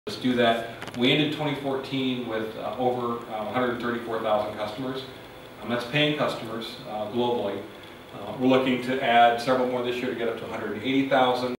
Let's do that. We ended 2014 with over 134,000 customers. That's paying customers globally. We're looking to add several more this year to get up to 180,000.